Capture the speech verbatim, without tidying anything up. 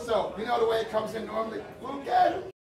So, you know the way it comes in normally. We'll get him.